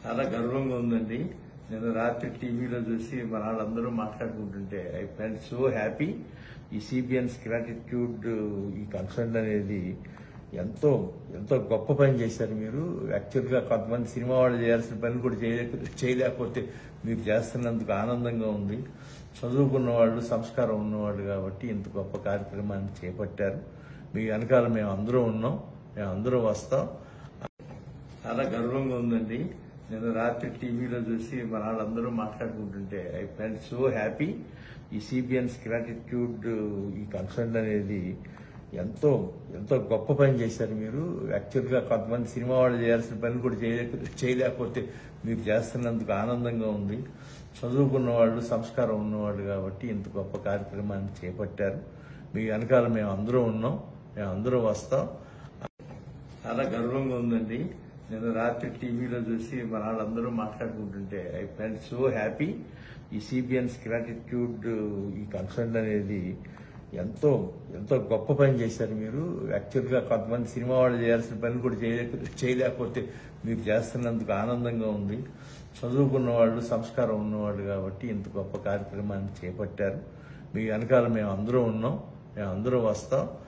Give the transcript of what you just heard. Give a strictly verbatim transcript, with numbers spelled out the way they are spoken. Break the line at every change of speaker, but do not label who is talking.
చాలా గర్వంగా ఉందండి. నేను రాత్రి టీవీలో చూసి మన వాళ్ళందరూ మాట్లాడుకుంటుంటే ఐ ఫెల్ట్ సో హ్యాపీ. ఈ సిబిఎన్స్ గ్రాటిట్యూడ్, ఈ కన్సర్న్ అనేది ఎంతో ఎంతో గొప్ప పని చేశారు మీరు. యాక్చువల్గా కొంతమంది సినిమా వాళ్ళు చేయాల్సిన పని కూడా చేయలేక చేయలేకపోతే మీరు చేస్తున్నందుకు ఆనందంగా ఉంది. చదువుకున్న వాళ్ళు, సంస్కారం ఉన్నవాళ్ళు కాబట్టి ఇంత గొప్ప కార్యక్రమాన్ని చేపట్టారు. మీ వెనకాల మేము అందరూ ఉన్నాం, మేము అందరూ వస్తాం. చాలా గర్వంగా ఉందండి. నేను రాత్రి టీవీలో చూసి మన వాళ్ళందరూ మాట్లాడుకుంటుంటే ఐ ఫెల్ట్ సో హ్యాపీ. ఈ సిబిఎన్స్ గ్రాటిట్యూడ్, ఈ కన్సర్న్ అనేది ఎంతో ఎంతో గొప్ప పని చేశారు మీరు. యాక్చువల్గా కొంతమంది సినిమా వాళ్ళు చేయాల్సిన పని కూడా చేయలేక చేయలేకపోతే మీరు చేస్తున్నందుకు ఆనందంగా ఉంది. చదువుకున్న వాళ్ళు, సంస్కారం ఉన్నవాళ్ళు కాబట్టి ఇంత గొప్ప కార్యక్రమాన్ని చేపట్టారు. మీ వెనకాల మేము అందరూ ఉన్నాం, మేము అందరూ వస్తాం. చాలా గర్వంగా ఉందండి. నేను రాత్రి టీవీలో చూసి మన వాళ్ళందరూ మాట్లాడుకుంటుంటే ఐ ఫెల్ట్ సో హ్యాపీ. ఈ సిబిఎన్స్ గ్రాటిట్యూడ్, ఈ కన్సర్న్ అనేది ఎంతో ఎంతో గొప్ప పని చేశారు మీరు. యాక్చువల్గా కొంతమంది సినిమా వాళ్ళు చేయాల్సిన పని కూడా చేయలేక చేయలేకపోతే మీరు చేస్తున్నందుకు ఆనందంగా ఉంది. చదువుకున్న వాళ్ళు, సంస్కారం ఉన్నవాళ్ళు కాబట్టి ఇంత గొప్ప కార్యక్రమాన్ని చేపట్టారు. మీ వెనకాల మేము అందరూ ఉన్నాం, మేము అందరూ వస్తాం.